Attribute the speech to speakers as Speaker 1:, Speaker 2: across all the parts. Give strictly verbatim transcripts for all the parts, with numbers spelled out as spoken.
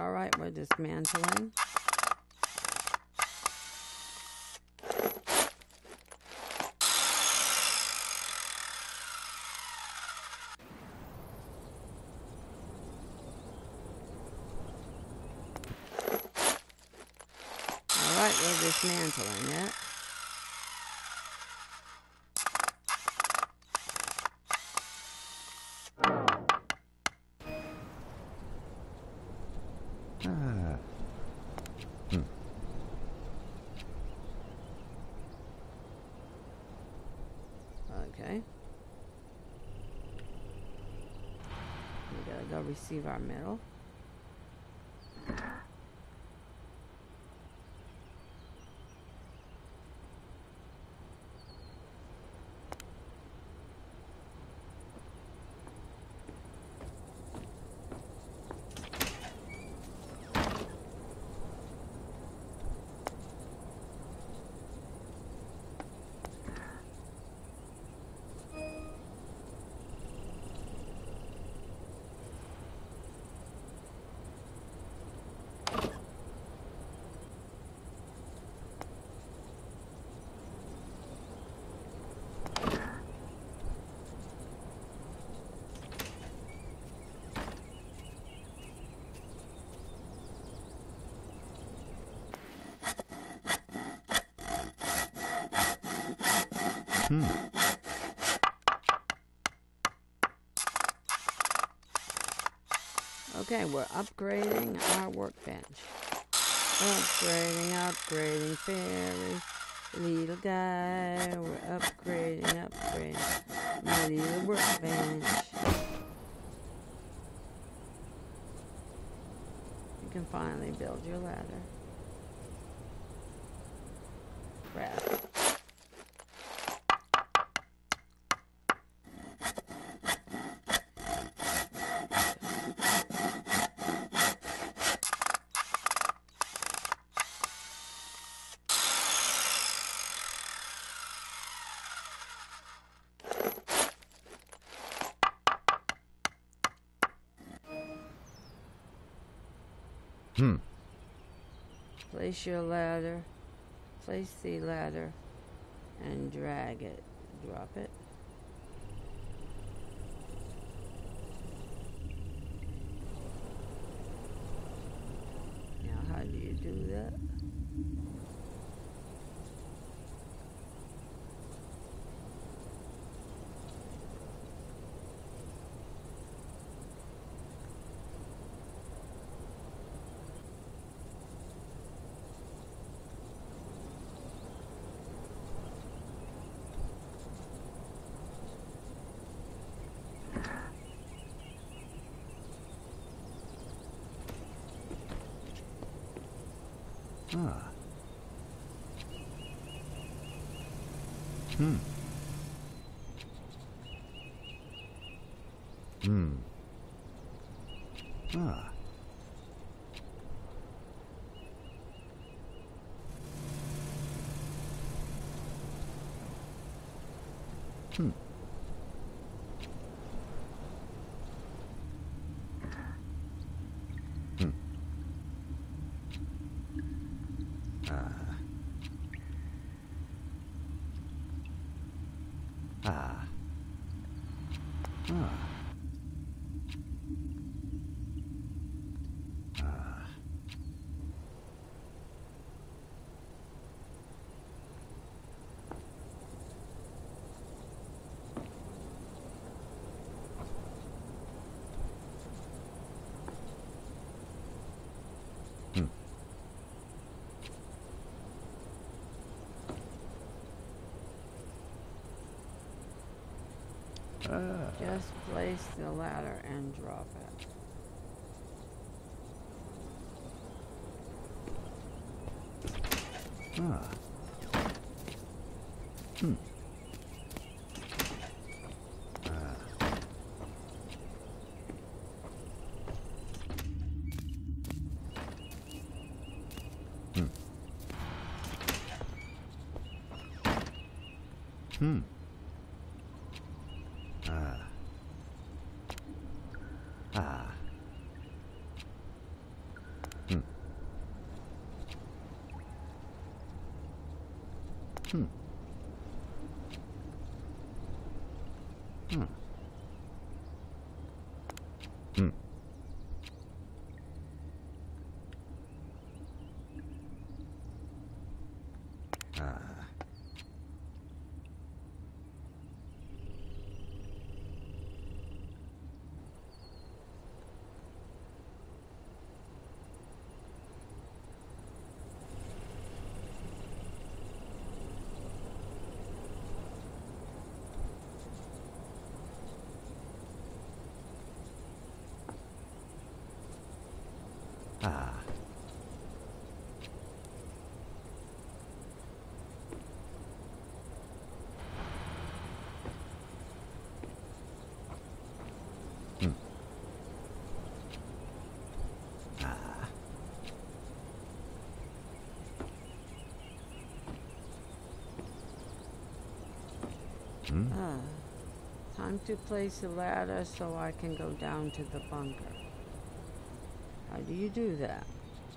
Speaker 1: All right, we're dismantling. All right, we're dismantling it.
Speaker 2: Ah. Hmm.
Speaker 1: Okay. We gotta go receive our metal.
Speaker 2: Hmm.
Speaker 1: Okay, we're upgrading our workbench. Upgrading, upgrading, fairy, little guy. We're upgrading, upgrading my little workbench. You can finally build your ladder. Craft.
Speaker 2: Hmm.
Speaker 1: Place your ladder. Place the ladder and drag it. Drop it. Now, how do you do that?
Speaker 2: Ah. Hmm. Hmm. Ah. Hmm. Hmm. Ah. Ah. Ah. Ah. Hmm. Ah.
Speaker 1: Just place the ladder and drop it.
Speaker 2: Ah. Hmm. Ah. Hmm. Hmm. Ah. Ah. Hmm. Hmm. Hmm. Hmm. Ah. Ah. Hmm. Ah. Hmm.
Speaker 1: Ah, time to place a ladder so I can go down to the bunker. How do you do that?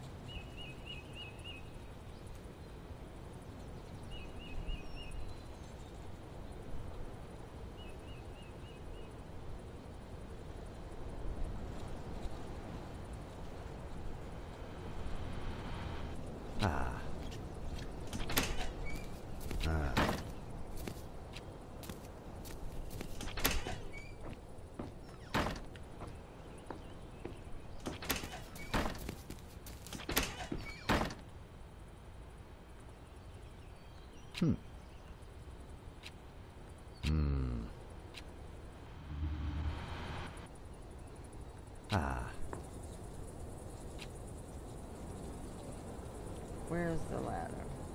Speaker 2: Ah. Ah. Hmm. Hmm. Ah.
Speaker 1: Where's the ladder?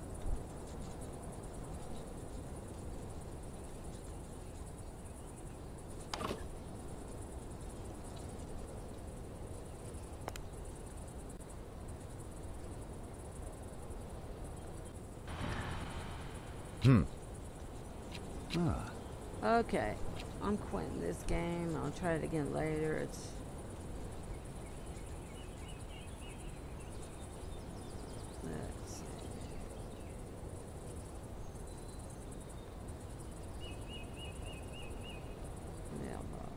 Speaker 2: Hmm. Ah.
Speaker 1: Okay, I'm quitting this game. I'll try it again later. It's... Let's see. Mailbox.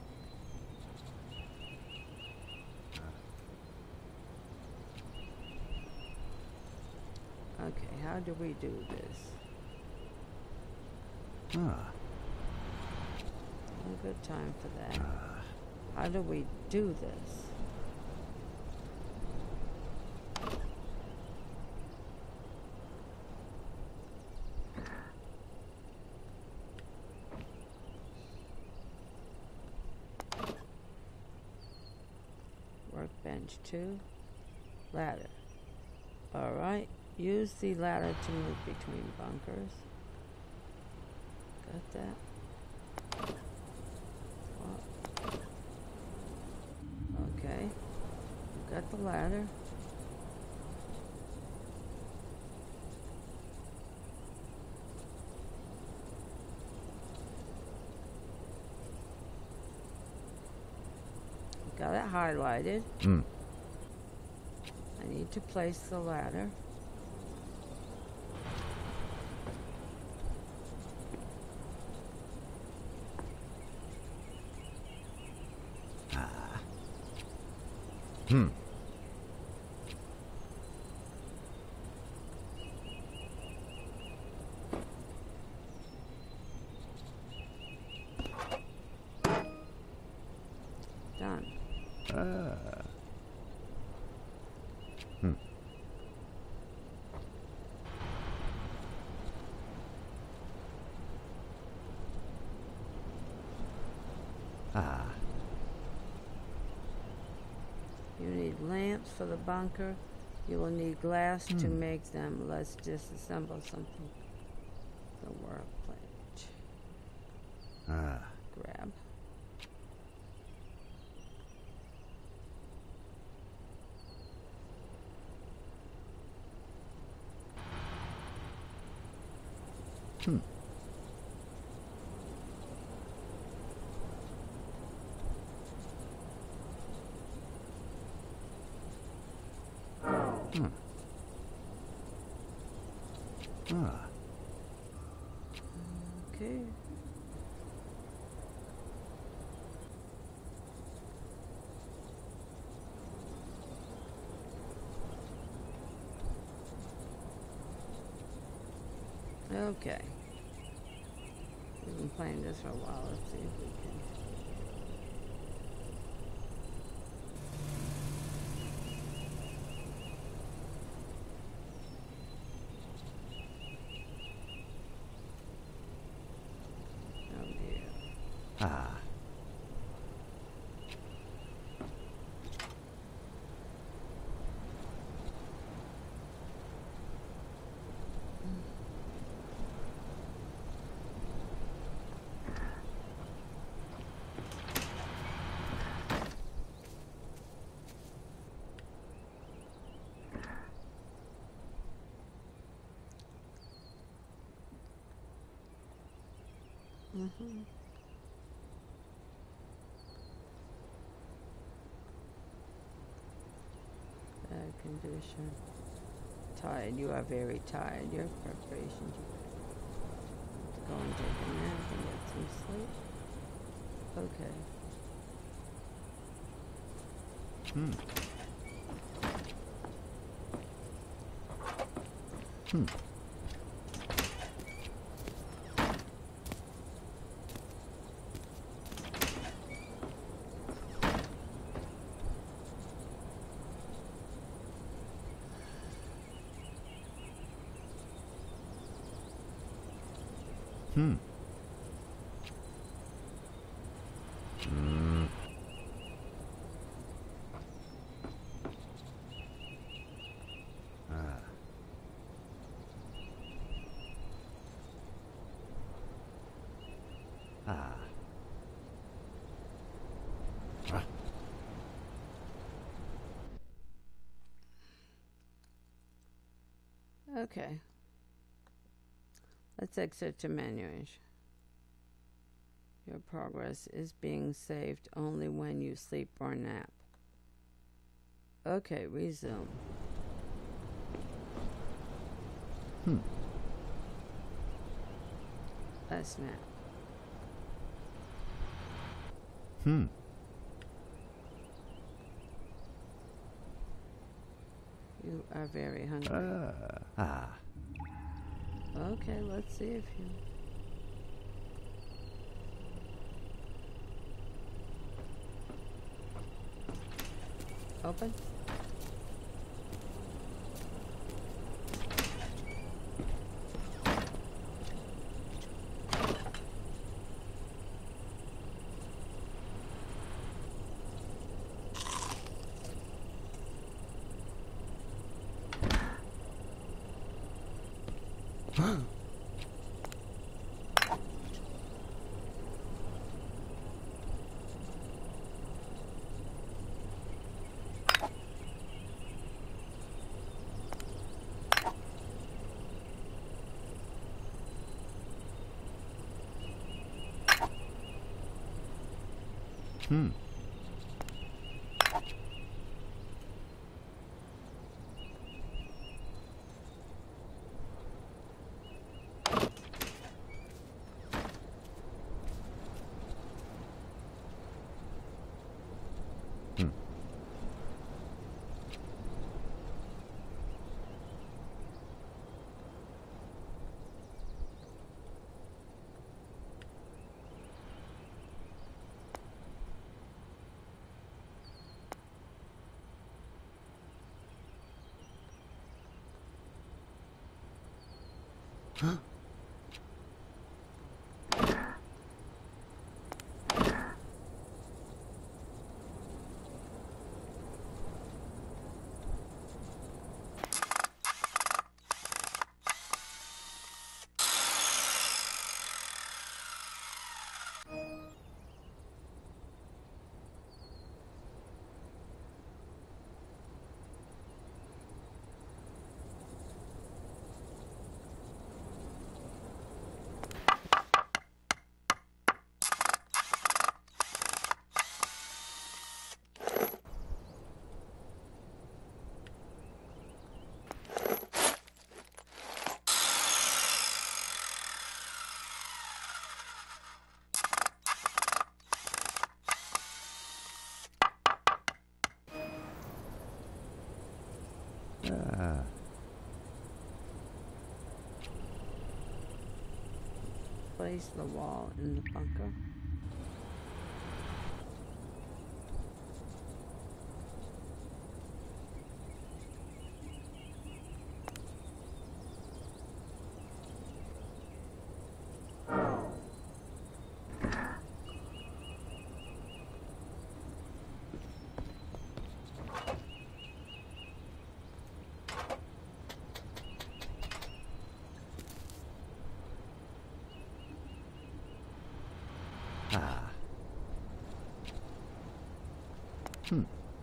Speaker 1: Okay, how do we do this?
Speaker 2: Ah.
Speaker 1: A good time for that.
Speaker 2: Ah.
Speaker 1: How do we do this? Workbench two. Ladder. Alright. Use the ladder to move between bunkers. Got that? What? Okay. Got the ladder. Got it highlighted.
Speaker 2: Hmm.
Speaker 1: I need to place the ladder.
Speaker 2: Ah. Hmm.
Speaker 1: Done.
Speaker 2: Ah. Hmm. Ah.
Speaker 1: You need lamps for the bunker. You will need glass to
Speaker 2: Hmm.
Speaker 1: make them. Let's disassemble something. The workbench.
Speaker 2: Ah.
Speaker 1: Grab.
Speaker 2: Hmm. Hmm. Ah.
Speaker 1: Okay. Okay. We've been playing this for a while. Let's see if we can. Oh dear.
Speaker 2: Ah.
Speaker 1: Mm-hmm. Bad condition. Tired. You are very tired. Your preparations. Go and take a nap and get some sleep. Okay.
Speaker 2: Hmm. Hmm. Hmm. Hmm. Ah. Ah. Ah.
Speaker 1: Okay. Let's exit to menus. Your progress is being saved only when you sleep or nap. Okay, resume.
Speaker 2: Hmm.
Speaker 1: Let's nap.
Speaker 2: Hmm.
Speaker 1: You are very hungry.
Speaker 2: Ah. Ah.
Speaker 1: Okay, let's see if you... Open.
Speaker 2: Hmm. Hmm. Huh? Ah.
Speaker 1: Place the wall in the bunker.
Speaker 2: Ah. Hmm.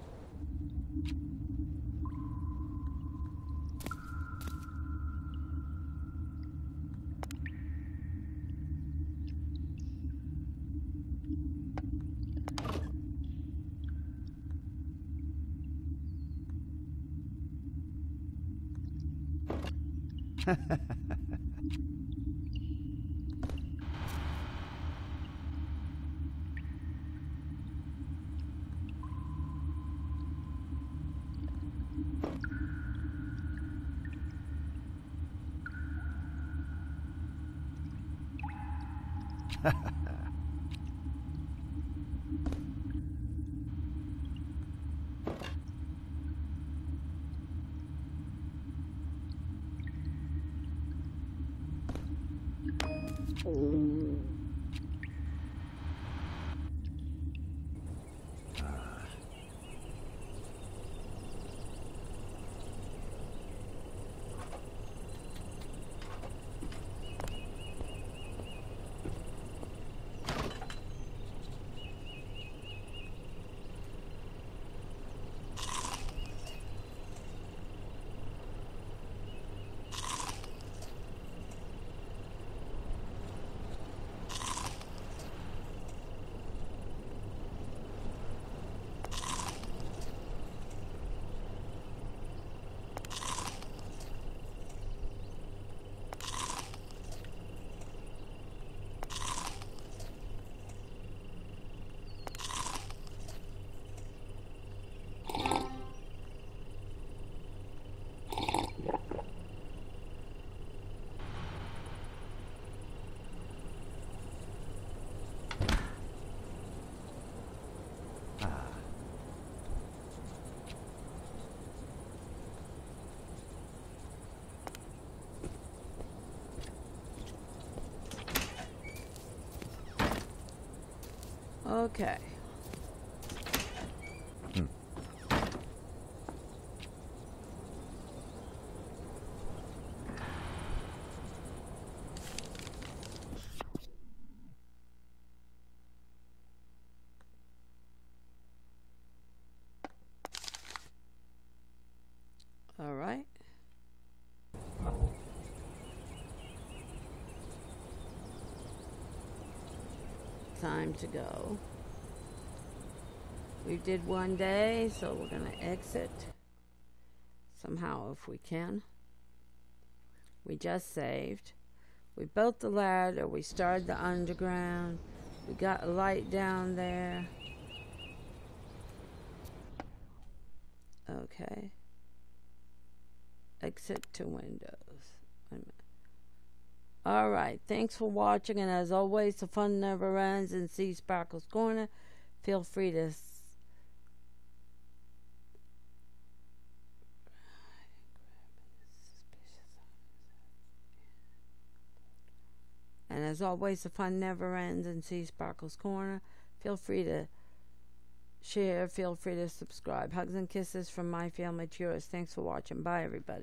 Speaker 2: Okay. Hmm.
Speaker 1: All right. Time to go. We did one day, so we're going to exit somehow if we can. We just saved. We built the ladder. We started the underground. We got a light down there. Okay. Exit to windows. Wait a minute. All right. Thanks for watching. And as always, the fun never ends in Seasparkles Corner. Feel free to And as always, the fun never ends in Seasparkles Corner. Feel free to share. Feel free to subscribe. Hugs and kisses from my family to yours. Thanks for watching. Bye, everybody.